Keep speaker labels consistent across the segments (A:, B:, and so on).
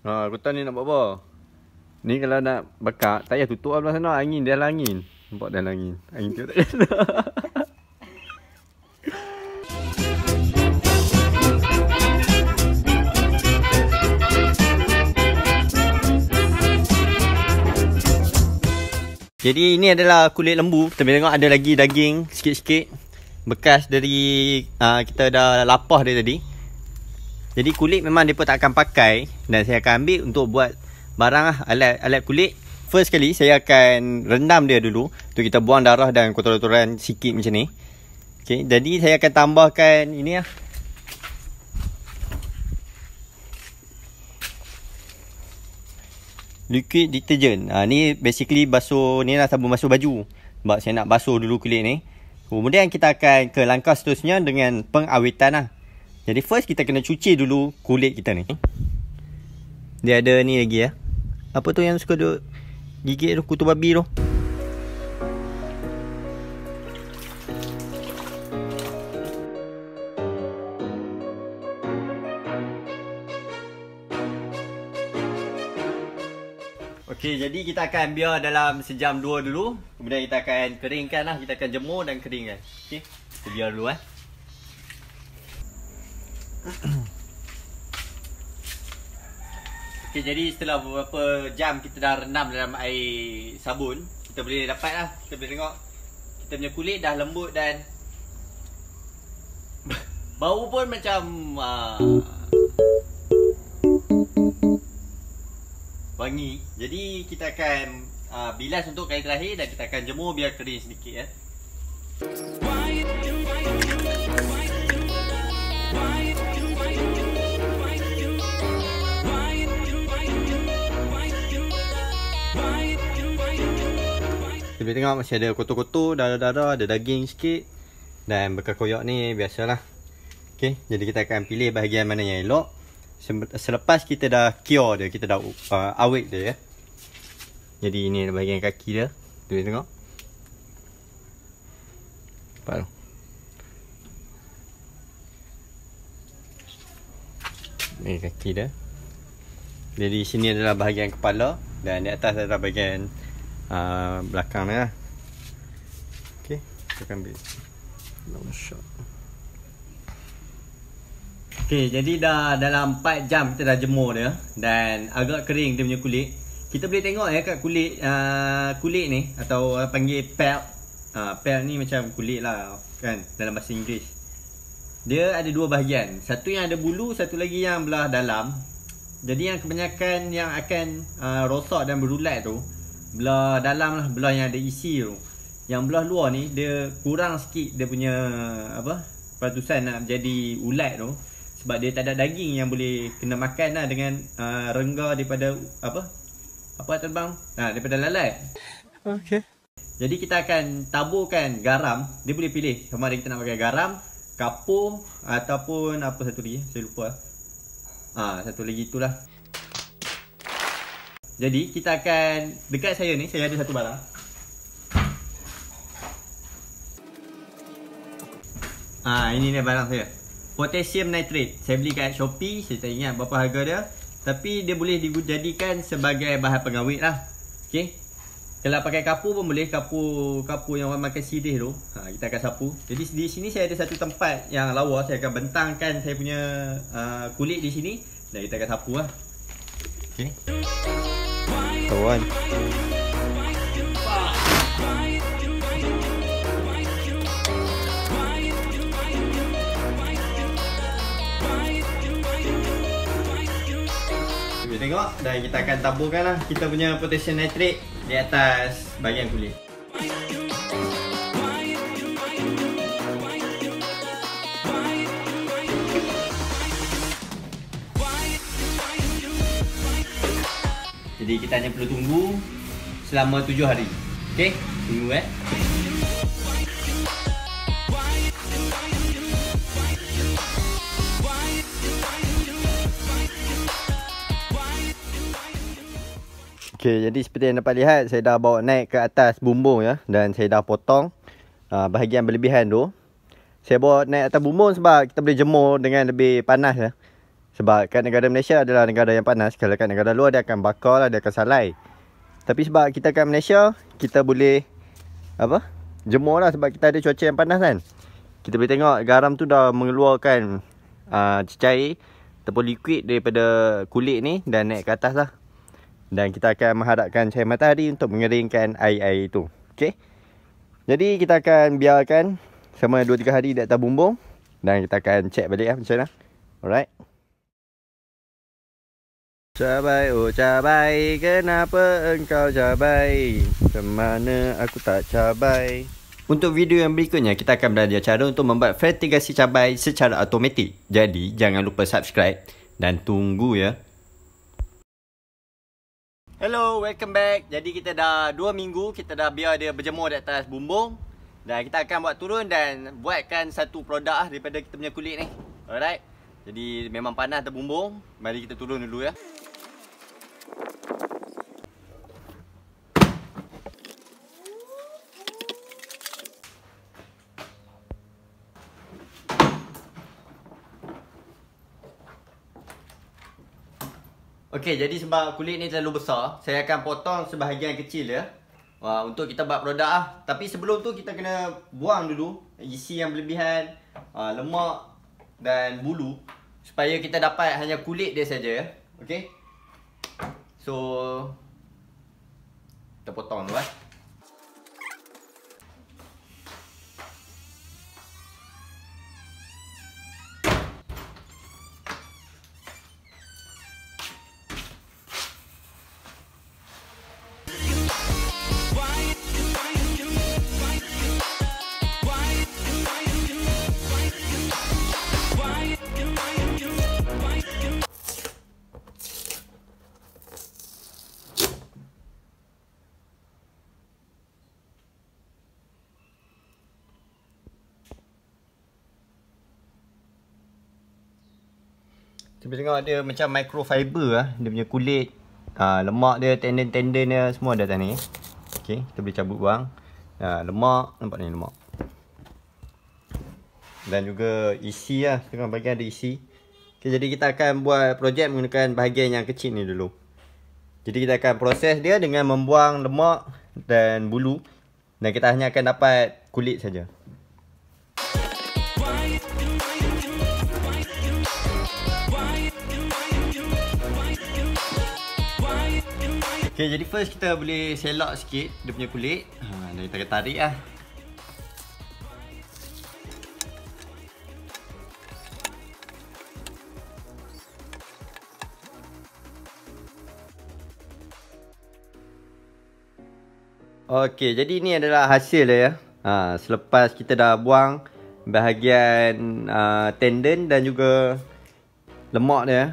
A: Ha, aku tahu ni nak buat apa. Ni kalau nak bakar, tak payah tutup lah belah sana. Angin, dalam angin. Nampak dalam angin. Angin tu tak ada. Jadi ini adalah kulit lembu. Kita boleh tengok ada lagi daging sikit-sikit. Bekas dari kita dah lapah dia tadi. Jadi kulit memang mereka tak akan pakai. Dan saya akan ambil untuk buat barang lah, alat kulit. First kali saya akan rendam dia dulu untuk kita buang darah dan kotoran-kotoran sikit macam ni. Okay, jadi saya akan tambahkan ini lah, liquid detergent. Ni basically basuh, ni lah sabun basuh baju. Sebab saya nak basuh dulu kulit ni. Kemudian kita akan ke langkah seterusnya dengan pengawetan lah. Jadi first kita kena cuci dulu kulit kita ni. Dia ada ni lagi ya. Apa tu yang suka duk gigit tu, kutu babi tu. Okey, jadi kita akan biar dalam sejam 2 dulu. Kemudian kita akan keringkan lah. Kita akan jemur dan keringkan. Okey, kita biar dulu Okey, jadi setelah beberapa jam kita dah rendam dalam air sabun, kita boleh dapat lah. Kita boleh tengok kita punya kulit dah lembut dan bau pun macam wangi. Jadi kita akan bilas untuk kali terakhir dan kita akan jemur biar kering sedikit ya. Kita boleh tengok masih ada kotor-kotor, darah-darah, ada daging sikit. Dan bekas koyak ni biasalah. Okay, jadi kita akan pilih bahagian mana yang elok. Selepas kita dah cure dia, kita dah awet dia ya. Jadi ini bahagian kaki dia. Kita boleh tengok. Nampak tu. Ini kaki dia. Jadi sini adalah bahagian kepala. Dan di atas adalah bahagian belakang dia lah. Okay, kita akan ambil long shot. Okay, jadi dah dalam 4 jam kita dah jemur dia. Dan agak kering dia punya kulit. Kita boleh tengok ya kat kulit kulit ni, atau orang panggil pelt. Pelt ni macam kulit lah kan, dalam bahasa Inggeris. Dia ada 2 bahagian. Satu yang ada bulu, satu lagi yang belah dalam. Jadi yang kebanyakan yang akan rosak dan berulat tu belah dalam lah, belah yang ada isi tu. Yang belah luar ni dia kurang sikit dia punya peratusan nak jadi ulat tu. Sebab dia tak ada daging yang boleh kena makan lah dengan rengga daripada apa terbang? Daripada lalat. Okey. Jadi kita akan taburkan garam. Dia boleh pilih sama ada kita nak pakai garam, kapur ataupun apa satu lagi, saya lupa. Satu lagi itulah. Jadi kita akan, dekat saya ni saya ada satu barang. Ini dia barang saya. Potassium nitrate. Saya beli kat Shopee, saya tak ingat berapa harga dia. Tapi dia boleh dijadikan sebagai bahan pengawet lah. Okay. Kalau pakai kapur pun boleh, kapur yang orang makan sirih tu. Kita akan sapu. Jadi di sini saya ada satu tempat yang lawa. Saya akan bentangkan saya punya kulit di sini. Dan kita akan sapu lah. Okay. Kawan. Kita tengok dan kita akan taburkan lah kita punya potassium nitrate di atas bahagian kulit. Jadi kita hanya perlu tunggu selama 7 hari. Okey, tunggu Okey, jadi seperti yang dapat lihat, saya dah bawa naik ke atas bumbung ya, dan saya dah potong bahagian berlebihan tu. Saya bawa naik atas bumbung sebab kita boleh jemur dengan lebih panas ya.
B: Sebab kat negara Malaysia adalah negara yang panas. Kalau kat negara luar dia akan bakar lah, dia akan salai. Tapi sebab kita kat Malaysia, kita boleh jemur lah sebab kita ada cuaca yang panas kan. Kita boleh tengok garam tu dah mengeluarkan cecair ataupun liquid daripada kulit ni dan naik ke atas lah. Dan kita akan menghadapkan cahaya matahari untuk mengeringkan air-air itu. Okey. Jadi kita akan biarkan selama 2-3 hari di atas bumbung. Dan kita akan check balik lah macam mana. Alright. Cabai, oh cabai, kenapa engkau cabai? Kemana aku tak cabai? Untuk video yang berikutnya, kita akan belajar cara untuk membuat fertigasi cabai secara automatik. Jadi, jangan lupa subscribe dan tunggu ya. Hello, welcome back. Jadi kita dah 2 minggu, kita dah biar dia berjemur di atas bumbung. Dan kita akan buat turun dan buatkan satu produk daripada kita punya kulit ni. Alright. Jadi memang panas atas bumbung. Mari kita turun dulu ya. Okey, jadi sebab kulit ni terlalu besar, saya akan potong sebahagian kecil ya. Untuk kita buat produk lah. Tapi sebelum tu kita kena buang dulu isi yang berlebihan, lemak dan bulu, supaya kita dapat hanya kulit dia saja ya. Okey. So kita potong dulu lah. Kita tengok dia macam microfiber lah. Dia punya kulit, lemak dia, tendon-tendon dia semua ada atas ni. Okey, kita boleh cabut buang. Lemak, nampak ni lemak. Dan juga isi lah, tengah bahagian ada isi. Okay, jadi kita akan buat projek menggunakan bahagian yang kecil ni dulu. Jadi kita akan proses dia dengan membuang lemak dan bulu. Dan kita hanya akan dapat kulit saja. Okay, jadi first kita boleh selak sikit dia punya kulit. Dan kita akan tarik lah. Okay, jadi ni adalah hasil dia ya. Selepas kita dah buang bahagian tendon dan juga lemak dia.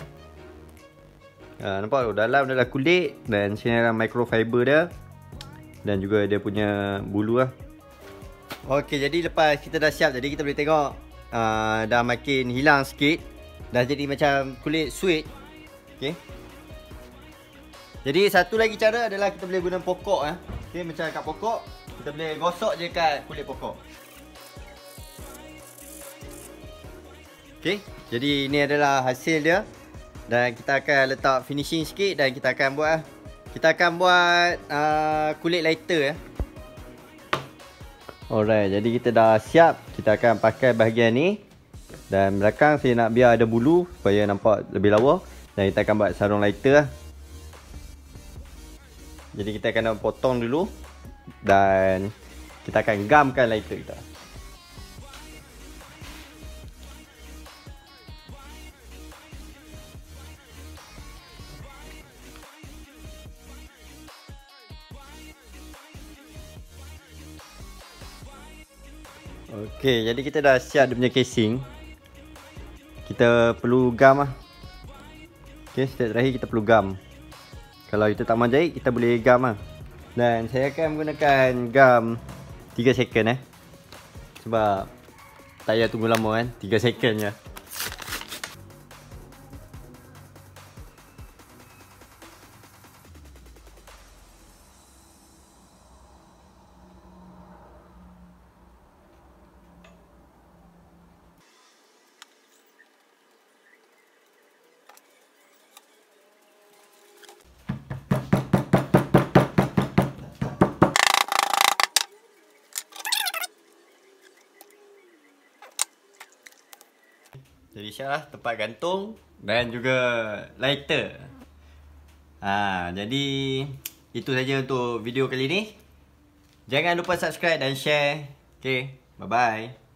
B: Nampak tu, dalam adalah kulit dan sini adalah microfiber dia. Dan juga dia punya bulu lah. Okey, jadi lepas kita dah siap, jadi kita boleh tengok dah makin hilang sikit. Dah jadi macam kulit sweet. Okey. Jadi satu lagi cara adalah kita boleh guna pokok. Okey, macam kat pokok, kita boleh gosok je kat kulit pokok. Okey, jadi ini adalah hasil dia. Dan kita akan letak finishing sikit dan kita akan buat kulit lighter ya. Alright, jadi kita dah siap. Kita akan pakai bahagian ni. Dan belakang saya nak biar ada bulu supaya nampak lebih lawa. Dan kita akan buat sarung lighter lah. Jadi kita akan potong dulu. Dan kita akan gamkan lighter kita. Okey, jadi kita dah siap dia punya casing. Kita perlu gam lah. Okey, step terakhir kita perlu gam. Kalau kita tak mahu jahit, kita boleh gam lah. Dan saya akan menggunakan gam 3 second sebab tak payah tunggu lama kan, 3 second je.
A: Jadi siap lah tempat gantung dan juga lighter. Jadi itu saja untuk video kali ni. Jangan lupa subscribe dan share. Okay, bye-bye.